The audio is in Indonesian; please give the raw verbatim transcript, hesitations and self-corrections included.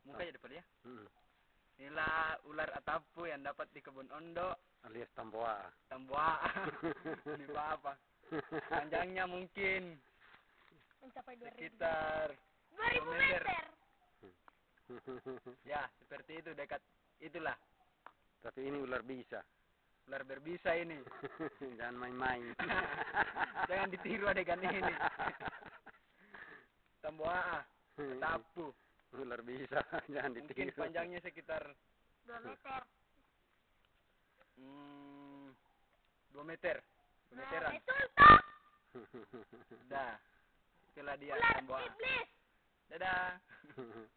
muka aja depan ya. Hmm. Inilah ular atapu yang dapat di kebun ondo. Alias tamboa. Tamboa. Ini apa? Panjangnya mungkin Mencapai dua ribu. sekitar dua ribu meter. Ya, seperti itu dekat itulah. Tapi ini ular bisa. Ular berbisa ini. Jangan main-main. Jangan ditiru adegan ini. Tamboa, atapu. Ular bisa, jangan ditiru. Mungkin panjangnya sekitar dua meter. Hmm, dua meter. Dua Nah, meteran. betul toh. Dah. Itulah dia Ular tamboa. iblis. Dadah.